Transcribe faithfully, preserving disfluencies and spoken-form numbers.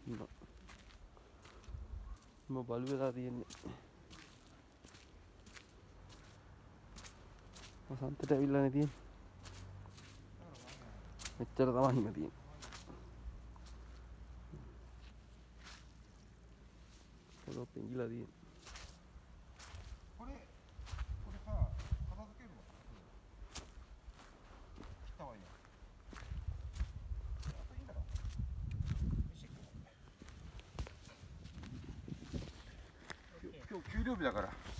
Enggak. Mau balu tadi ini. Mau santai dah bilang tadi. Mecer taman tadi. Kalau pinggir tadi. これ、これさ、片付けるわ。切った方がいいよ。あといいんだろ。よし、今日給料日だから。